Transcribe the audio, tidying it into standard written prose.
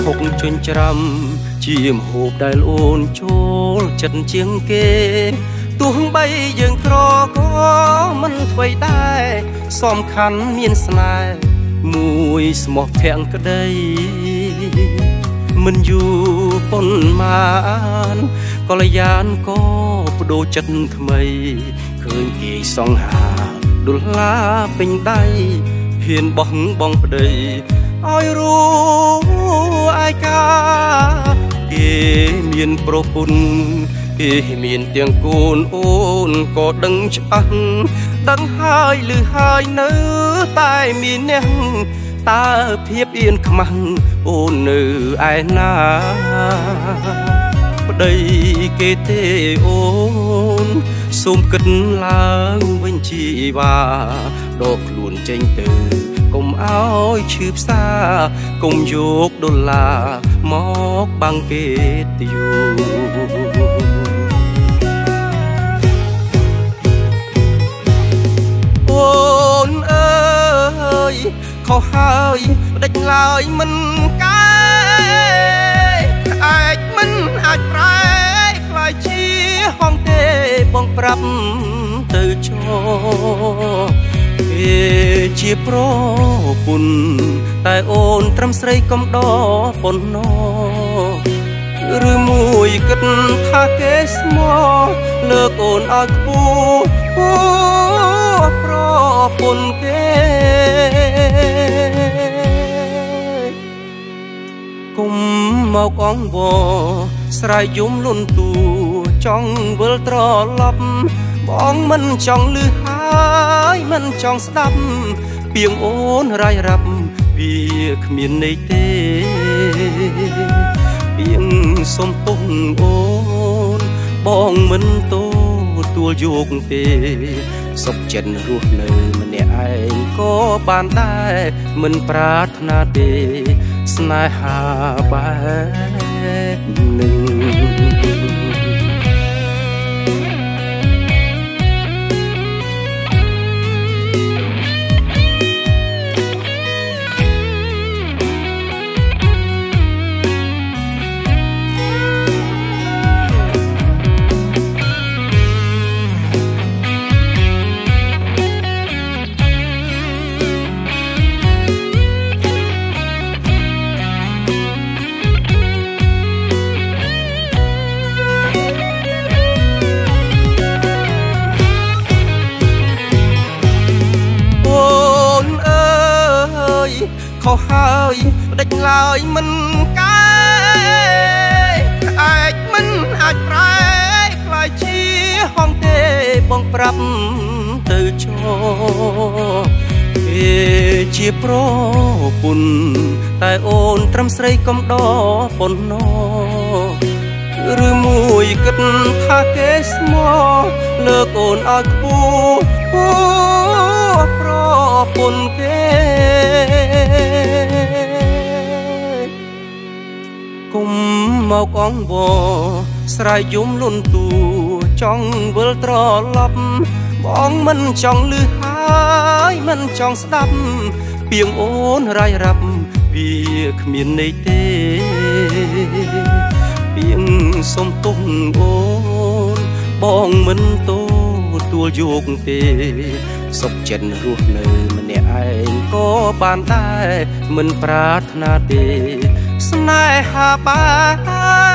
ហុកជញ្ច្រាំជាមហូបដែលអូនចូលចិត្តជាងគេទោះបីយើងក្រក៏មិនអ្វីដែរសំខាន់មានស្នេហ៍មួយស្មោះភក្តីមិនយូរប៉ុន្មានក៏លយានក៏បដូរចិត្តថ្មីឃើញគេសង្ហាដុល្លារពេញដៃហ៊ានបោះបង់ប្តីឲ្យรู้អាយកាគេមានប្រពន្ធគេមានទាំងកូនអូនក៏ដឹងច្បាស់ដឹងហើយឮហើយនៅតែមានអ្នកតើភាពអៀនខ្មាស់អូននៅឯណាប្តីគេទេអូនសូមគិតឡើងវិញជីវ៉ាដកខ្លួនចេញទៅកុំឲ្យឈឺផ្សាកុំយកដុល្លារមកបាំងគេទៅយូរអូនអើយខុសហើយដេចឡើយមិនកែអាចមិនអាចប្រែខ្លាយជាហងទេបងប្រាប់ទៅចោគេជាប្រពន្ធតែអូនត្រឹមស្រីកំដរប៉ុណ្ណោះឬមួយគិតថាគេស្មោះលើកអូនឲ្យខ្ពស់ប្រពន្ធគេគុំមកអង្វរស្រ័យយំលន់តួចង់វិលត្រឡប់បងមិនចង់លឺហើយមិនចង់ស្ដាប់ពាងអូនរាយរាប់វាគ្មានន័យទេពាងសុំពុកអូនបងមិនទទួលយកទេសុខចិត្តរស់នៅម្នាក់ឯងក៏បានដែរមិនប្រាថ្នាទេស្នេហាបែបនឹងខុសហើយដេចឡើយមិនកែអាចមិនអាចប្រែខ្លាយជាហងទេបងប្រាប់ទៅចោគេជាប្រពន្ធតែអូនត្រឹមស្រីកំដរប៉ុណ្ណោះឬមួយគិតថាគេស្មោះលើកអូនឲ្យខ្ពស់ប្រពន្ធគេគុំមកអង្វរស្រ័យយំលន់តួចង់វិលត្រឡប់បងមិនចង់លឺហើយមិនចង់ស្ដាប់ពាងអូនរាយរាប់វាគ្មានន័យទេពាងសុំទុកអូនបងមិនទទួលយកទេសុខចិត្តរស់នៅម្នាក់ឯងក៏បានដែរមិនប្រាថ្នាទេស្នេហាបែ